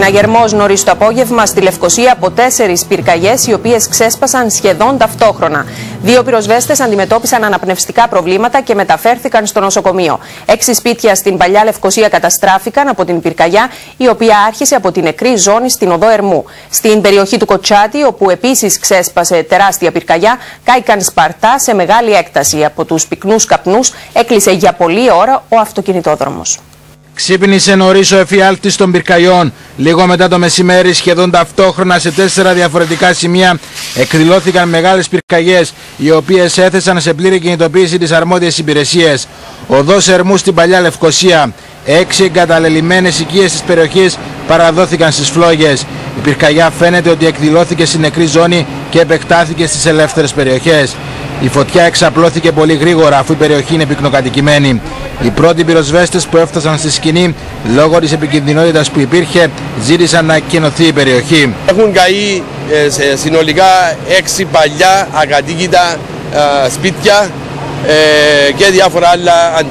Συναγερμός νωρίς το απόγευμα στη Λευκοσία από 4 πυρκαγιές, οι οποίες ξέσπασαν σχεδόν ταυτόχρονα. 2 πυροσβέστες αντιμετώπισαν αναπνευστικά προβλήματα και μεταφέρθηκαν στο νοσοκομείο. 6 σπίτια στην Παλιά Λευκοσία καταστράφηκαν από την πυρκαγιά, η οποία άρχισε από την νεκρή ζώνη στην οδό Ερμού. Στην περιοχή του Κοτσάτη, όπου επίσης ξέσπασε τεράστια πυρκαγιά, κάηκαν σπαρτά σε μεγάλη έκταση. Από τους πυκνούς καπνούς έκλεισε για πολλή ώρα ο αυτοκινητόδρομος. Ξύπνησε νωρίς ο εφιάλτης των πυρκαγιών. Λίγο μετά το μεσημέρι, σχεδόν ταυτόχρονα σε 4 διαφορετικά σημεία εκδηλώθηκαν μεγάλες πυρκαγιές, οι οποίες έθεσαν σε πλήρη κινητοποίηση τις αρμόδιες υπηρεσίες. Οδός Ερμού στην Παλιά Λευκοσία. 6 εγκαταλελειμμένες οικίες της περιοχής παραδόθηκαν στις φλόγες. Η πυρκαγιά φαίνεται ότι εκδηλώθηκε στην νεκρή ζώνη και επεκτάθηκε στις ελεύθερες περιοχές. Η φωτιά εξαπλώθηκε πολύ γρήγορα, αφού η περιοχή είναι πυκνοκατοικημένη. Οι πρώτοι πυροσβέστες που έφτασαν στη σκηνή, λόγω της επικινδυνότητας που υπήρχε, ζήτησαν να εκκαινωθεί η περιοχή. Έχουν καεί συνολικά 6 παλιά ακατοίκητα σπίτια και διάφορα άλλα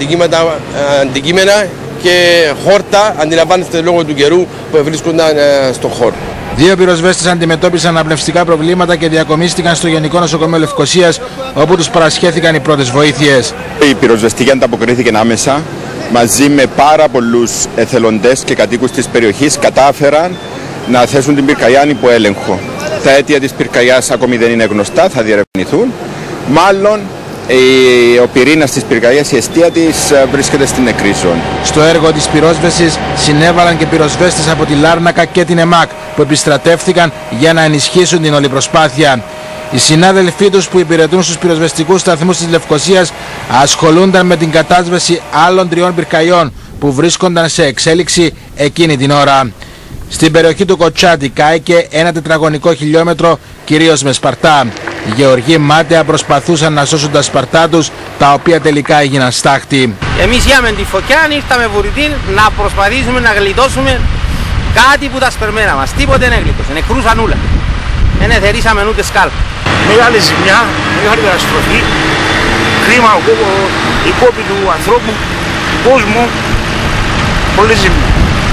αντικείμενα και χόρτα, αντιλαμβάνεστε, λόγω του καιρού που βρίσκονταν στον χώρο. 2 πυροσβέστες αντιμετώπισαν αναπνευστικά προβλήματα και διακομίστηκαν στο Γενικό Νοσοκομείο Λευκοσίας, όπου τους παρασχέθηκαν οι πρώτες βοήθειες. Η πυροσβεστική ανταποκρίθηκε άμεσα. Μαζί με πάρα πολλούς εθελοντές και κατοίκους της περιοχής κατάφεραν να θέσουν την πυρκαγιά υπό έλεγχο. Τα αίτια της πυρκαγιάς ακόμη δεν είναι γνωστά, θα διερευνηθούν. Μάλλον ο πυρήνας της πυρκαγιάς, η αιστεία της, βρίσκεται στην νεκρή ζώνη. Στο έργο της πυρόσβεσης συνέβαλαν και πυροσβέστες από τη Λάρνακα και την ΕΜΑΚ, που επιστρατεύθηκαν για να ενισχύσουν την όλη προσπάθεια. Οι συνάδελφοί τους που υπηρετούν στους πυροσβεστικούς σταθμούς της Λευκοσίας ασχολούνταν με την κατάσβεση άλλων 3 πυρκαγιών που βρίσκονταν σε εξέλιξη εκείνη την ώρα. Στην περιοχή του Κοτσάτη κάηκε 1 τετραγωνικό χιλιόμετρο, κυρίως με σπαρτά. Οι γεωργοί μάταια προσπαθούσαν να σώσουν τα σπαρτά τους, τα οποία τελικά έγιναν στάχτη. Εμείς είχαμε τη φωτιά, ήρθαμε βουρητή να προσπαθήσουμε να γλιτώσουμε κάτι που τα σπερμένα μας. Τίποτε δεν έγλιτωσε, νεκρούσαν όλα. Δεν εθερήσαμε ούτε σκάλ. Μεγάλη ζημιά, μεγάλη καταστροφή, κρίμα η κόπη του ανθρώπου, του κόσμου, πολύ ζημιά.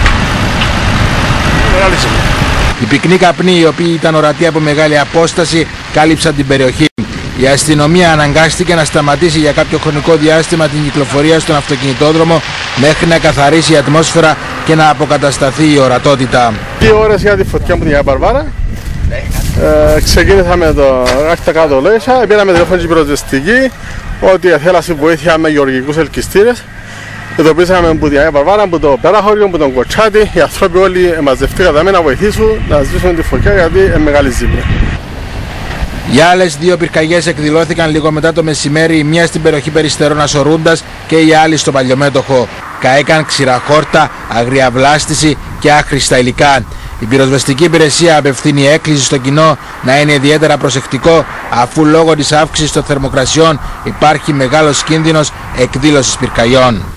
Μεγάλη ζημιά. Οι πυκνοί καπνοί, οι οποίοι ήταν ορατοί από μεγάλη απόσταση, κάλυψαν την περιοχή. Η αστυνομία αναγκάστηκε να σταματήσει για κάποιο χρονικό διάστημα την κυκλοφορία στον αυτοκινητόδρομο μέχρι να καθαρίσει η ατμόσφαιρα και να αποκατασταθεί η ορατότητα. 2 ώρες για τη φωτιά που την Παρβάρα. Ξεκίνησα με το άρχιτα κάτω Λέσα, πήραμε τηλέφωνο στην πυροσβεστική ότι θέλασε βοήθεια με γεωργικούς ελκυστήρες. Ειδοποίησαμε από την Παρβάρα, από το Πέραχωριο, από τον Κοτσάτη. Οι άνθρωποι όλοι μαζευτήκαν να βοηθήσουν να σβήσουν τη φωτιά, γιατί είναι μεγάλη ζήμια. Οι άλλες 2 πυρκαγιές εκδηλώθηκαν λίγο μετά το μεσημέρι, η μία στην περιοχή Περιστερών Ασορούντας και η άλλη στο Παλιομέτωχο. Καήκαν ξηραχόρτα, αγριαβλάστηση και άχρηστα υλικά. Η πυροσβεστική υπηρεσία απευθύνει έκκληση στο κοινό να είναι ιδιαίτερα προσεκτικό, αφού λόγω της αύξησης των θερμοκρασιών υπάρχει μεγάλος κίνδυνος εκδήλωσης πυρκαγιών.